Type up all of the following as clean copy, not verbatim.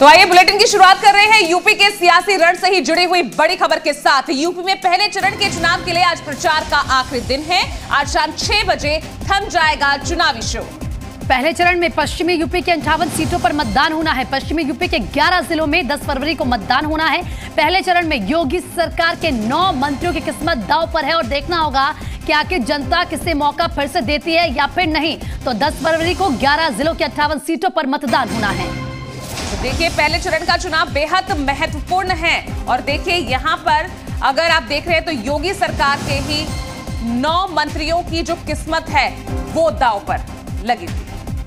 तो आइए बुलेटिन की शुरुआत कर रहे हैं यूपी के सियासी रण से ही जुड़ी हुई बड़ी खबर के साथ। यूपी में पहले चरण के चुनाव के लिए आज प्रचार का आखिरी दिन है। आज शाम 6 बजे थम जाएगा चुनावी शो। पहले चरण में पश्चिमी यूपी के 58 सीटों पर मतदान होना है। पश्चिमी यूपी के 11 जिलों में 10 फरवरी को मतदान होना है। पहले चरण में योगी सरकार के 9 मंत्रियों की किस्मत दांव पर है और देखना होगा कि आखिर जनता किसे मौका फिर से देती है या फिर नहीं। तो 10 फरवरी को 11 जिलों के 58 सीटों पर मतदान होना है। तो देखिए, पहले चरण का चुनाव बेहद महत्वपूर्ण है और देखिए यहां पर अगर आप देख रहे हैं तो योगी सरकार के ही 9 मंत्रियों की जो किस्मत है वो दांव पर लगी थी।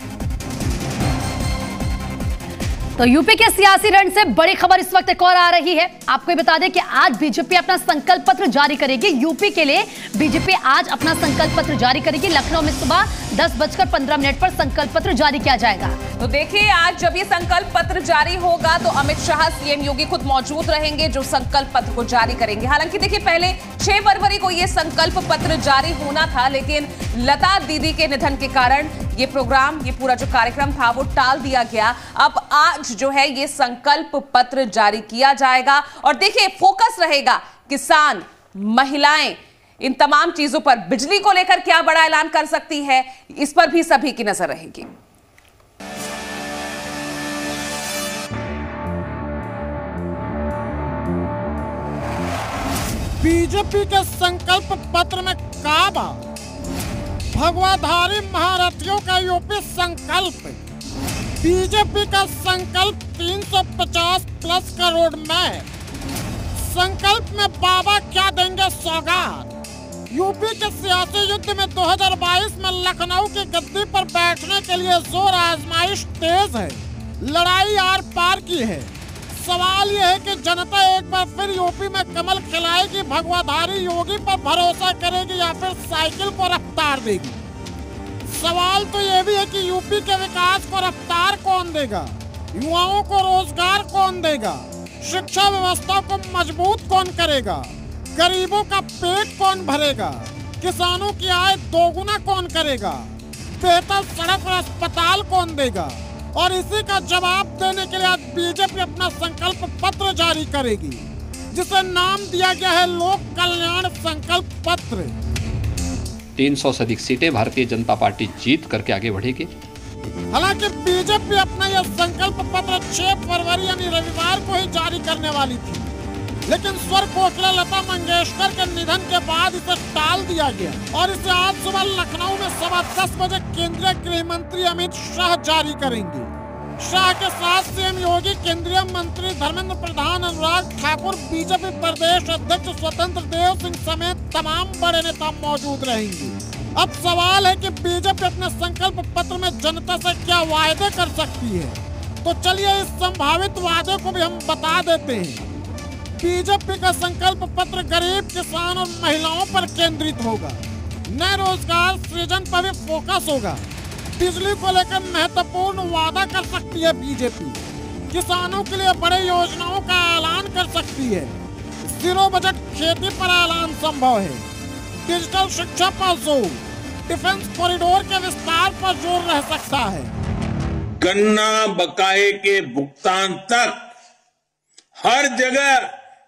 तो यूपी के सियासी रण से बड़ी खबर इस वक्त एक और आ रही है। आपको बता दें कि आज बीजेपी अपना संकल्प पत्र जारी करेगी। यूपी के लिए बीजेपी आज अपना संकल्प पत्र जारी करेगी। लखनऊ में सुबह 10:15 पर संकल्प पत्र जारी किया जाएगा। तो देखिए, आज जब ये संकल्प पत्र जारी होगा तो अमित शाह, सीएम योगी खुद मौजूद रहेंगे जो संकल्प पत्र को जारी करेंगे। हालांकि देखिए, पहले 6 फरवरी को ये संकल्प पत्र जारी होना था, लेकिन लता दीदी के निधन के कारण ये प्रोग्राम, ये पूरा जो कार्यक्रम था वो टाल दिया गया। अब आज जो है ये संकल्प पत्र जारी किया जाएगा और देखिए फोकस रहेगा किसान, महिलाएं, इन तमाम चीजों पर। बिजली को लेकर क्या बड़ा ऐलान कर सकती है, इस पर भी सभी की नजर रहेगी। बीजेपी के संकल्प पत्र में काबा भगवाधारी महारथियों का यूपी संकल्प। बीजेपी का संकल्प 350 प्लस का रोड मैप। संकल्प में बाबा क्या देंगे सौगात। यूपी के सियासी युद्ध में 2022 में लखनऊ की गद्दी पर बैठने के लिए जोर आजमाइश तेज है। लड़ाई आर पार की है। सवाल यह है कि जनता एक बार फिर यूपी में कमल खिलाएगी, भगवाधारी योगी पर भरोसा करेगी या फिर साइकिल को रफ्तार देगी। सवाल तो यह भी है कि यूपी के विकास को रफ्तार कौन देगा, युवाओं को रोजगार कौन देगा, शिक्षा व्यवस्था को मजबूत कौन करेगा, गरीबों का पेट कौन भरेगा, किसानों की आय दोगुना कौन करेगा, बेहतर सड़क और अस्पताल कौन देगा। और इसी का जवाब देने के लिए आज बीजेपी अपना संकल्प पत्र जारी करेगी, जिसे नाम दिया गया है लोक कल्याण संकल्प पत्र। 300 से अधिक सीटें भारतीय जनता पार्टी जीत करके आगे बढ़ेगी। हालांकि बीजेपी अपना यह संकल्प पत्र 6 फरवरी यानी रविवार को ही जारी करने वाली थी, लेकिन स्वर कोकिला लता मंगेशकर के निधन के बाद इसे टाल दिया गया और इसे आज सुबह लखनऊ में 10:15 बजे केंद्रीय गृह मंत्री अमित शाह जारी करेंगे। शाह के साथ सीएम योगी, केंद्रीय मंत्री धर्मेंद्र प्रधान, अनुराग ठाकुर, बीजेपी प्रदेश अध्यक्ष स्वतंत्र देव सिंह समेत तमाम बड़े नेता मौजूद रहेंगे। अब सवाल है कि बीजेपी अपने संकल्प पत्र में जनता से क्या वायदे कर सकती है। तो चलिए इस संभावित वादे को भी हम बता देते हैं। बीजेपी का संकल्प पत्र गरीब, किसान और महिलाओं पर केंद्रित होगा। नए रोजगार सृजन पर भी फोकस होगा। बिजली को लेकर महत्वपूर्ण वादा कर सकती है बीजेपी। किसानों के लिए बड़े योजनाओं का ऐलान कर सकती है। जीरो बजट खेती पर ऐलान संभव है। डिजिटल शिक्षा पर जोर, डिफेंस कॉरिडोर के विस्तार पर जोर रह सकता है। गन्ना बकाये के भुगतान तक हर जगह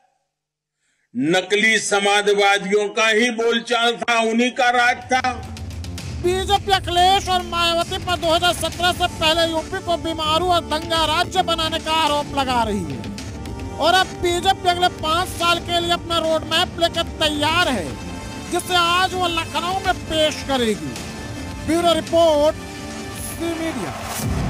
नकली समाजवादियों का ही बोलचाल था, उन्हीं का राज था। बीजेपी अखिलेश और मायावती पर 2017 से पहले यूपी को बीमारू और दंगा राज्य बनाने का आरोप लगा रही है और अब बीजेपी अगले 5 साल के लिए अपना रोड मैप लेकर तैयार है, जिसे आज वो लखनऊ में पेश करेगी। Bureau report, C media.